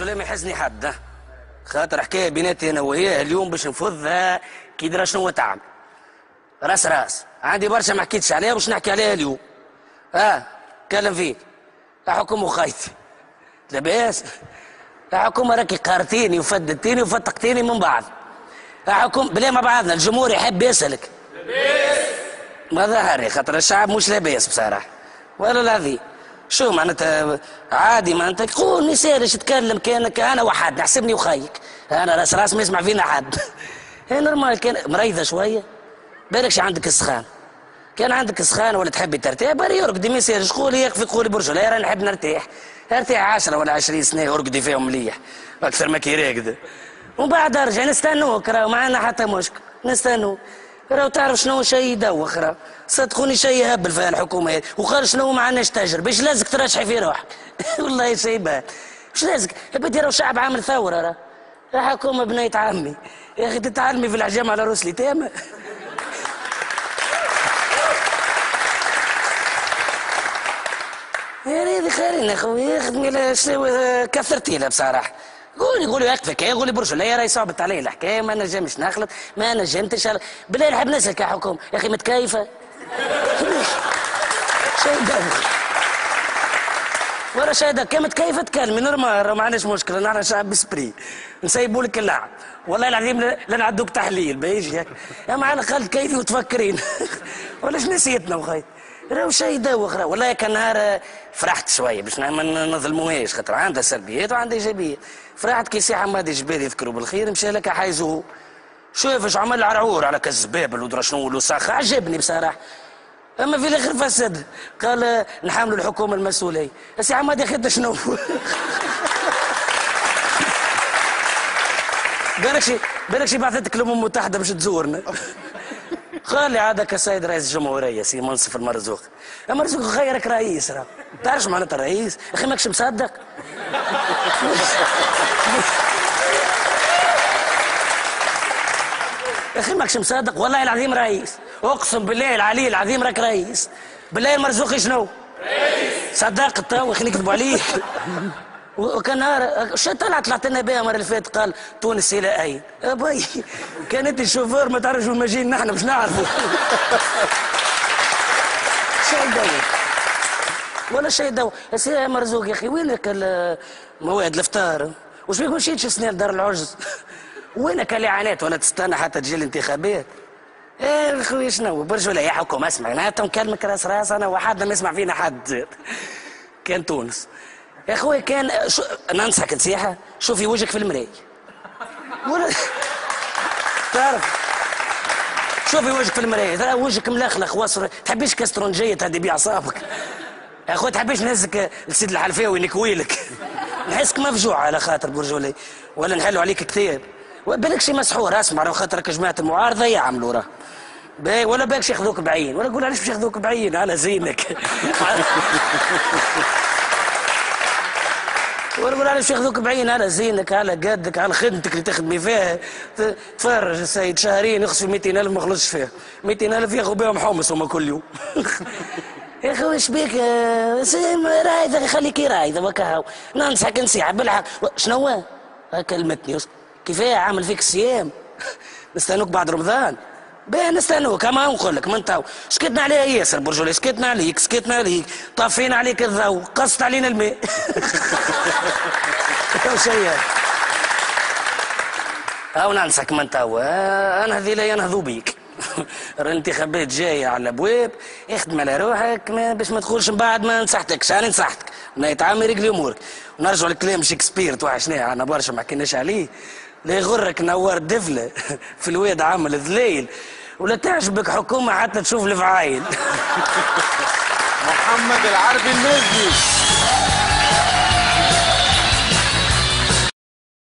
برجولي ما يحزني حد، خاطر حكايه بيناتي انا وهي اليوم باش نفضها كي درا شنو تعمل. راس عندي برشا ما حكيتش عليها باش نحكي عليها اليوم. كلم فيك يا حكومه خايتي لاباس. يا حكومه راكي قارتيني وفدتيني وفتقتيني من بعض. يا حكومه بلا مع بعضنا الجمهور يحب يسالك لاباس. ما ظهري خاطر الشعب مش لاباس بصراحه ولا العظيم. شو معناتها عادي معناتها قول نسالش تكلم كانك انا وحد نحسبني وخيك. انا راس ما يسمع فينا حد. هي نورمال كان مريضه شويه بالكش عندك السخان. كان عندك سخان ولا تحبي ترتاح بري ارقدي ما يصيرش قولي يكفي قولي برجولي راني نحب نرتاح. ارتاح 10 ولا 20 سنه ارقدي فيهم مليح اكثر ما كي راقده. ومن بعد ارجع نستنوك راهو ما عندنا حتى مشكل نستنوك. راهو تعرف شنو شيء يدوخ راهو صدقوني شيء يهبل فيها الحكومه هذه وقال شنو ما عندناش تجربه باش لازك ترشحي في روحك. والله شيء باهي مش لازك بدي راهو شعب عامل ثوره راه. يا حكومه بنية عمي يا اخي تتعلمي في الحجام على رسلي تامه. يا ريدي خيرين اخويا خدمي كثرتي لها بصراحه. قولي يكفيك قولي برجولي راهي صعبت علي الحكايه ما نجمش نخلط ما نجمتش بالله نحب نسالك يا حكومه يا اخي متكيفه. شيء دوخ ورا شيء كان متكيفه تكلمي نورمال ما عندناش مشكله نحن شعب بسبري نسيبوا لك اللعب والله العظيم لا نعدوك تحليل بايش يا على الاقل كيفي وتفكرين. ولاش نسيتنا وخيت راهو شيء يدوخ راهو. والله كان نهار فرحت شويه باش ما نظلموهاش خاطر عندها سلبيات وعندها ايجابيات. فرحت كي سي حمادي جبالي يذكروا بالخير مشى لك حايزوه. شوف اش عمل عرعور على كالزبابل ودرا شنو والوساخه عجبني بصراحه. اما في الاخر فسد قال نحاملوا الحكومه المسؤوليه. سي حمادي خد شنو؟ بالك بعثتك الامم المتحده باش تزورنا. قال لي عادك السيد رئيس الجمهوريه سي منصف المرزوق. المرزوق غيرك رئيس راه تعرفش معناتها الرئيس اخي ماكش مصدق. اخي ماكش مصدق والله العظيم رئيس اقسم بالله العلي العظيم راك رئيس. بالله المرزوق شنو؟ رئيس. صدقت تو اخي نكذبوا عليك. وكان نهار شو طلعت لنا بها المره اللي فاتت قال تونس الى اين؟ ابي كان انت الشوفور ما تعرفش وين ماجيين نحن باش نعرفوا. شيء يدور ولا شيء يدور. يا مرزوق يا اخي وينك مواد الافطار؟ وش بيك مشيتش سنين لدار العجز؟ وينك الاعلانات ولا تستنى حتى تجي الانتخابات؟ ايه خويا شنو برجولة يا حكومه اسمع انا نكلمك راس انا وحدنا ما يسمع فينا حد. كان تونس يا اخوي كان ننصحك نصيحه شوفي وجهك في المرايه. ولا تعرف شوفي وجهك في المرايه ترى وجهك ملخلخ واصفر تحبيش كاسترونجيه تهدي بيه اعصابك. يا اخوي تحبيش نهزك لسيد الحلفاوي نكويلك. نحسك مفجوع على خاطر برجولي ولا نحلوا عليك كتاب. بالكش مسحور اسمع راه خاطرك جماعه المعارضه يعملوا راه ولا بالكش ياخذوك بعين ولا قول علاش باش ياخذوك بعين على زينك. ولا قول علاش ياخذوك بعين على زينك على قدك على خدمتك اللي تخدمي فيها. تفرج السيد شهرين يخسروا 200,000 ما خلصش فيها 200,000 ياخذوا بهم حمص هما كل يوم. يا اخي واش بيك رايده خليكي رايده وكا ننصحك نصيحه بالحق شنو كلمتني كيفاه عامل فيك الصيام. نستنوك بعد رمضان باهي نستنوك كما نقول لك من تو سكتنا عليها ياسر برجولي سكتنا عليك طفينا عليك الضوء قصت علينا الماء. شيء هاو ننصحك من تو انا هذي لا ينهضوا بيك. الانتخابات جايه على الابواب اخدم على روحك باش ما تقولش من بعد ما نصحتكش. انا نصحتك يتعامل رجلي امورك. ونرجعوا لكلام شكسبير توحشناه عنا برشا ما حكيناش عليه. لا يغرك نوار دفله في الواد عامل ذليل ولا تعجبك حكومه حتى تشوف الفعايل. محمد العربي المزي.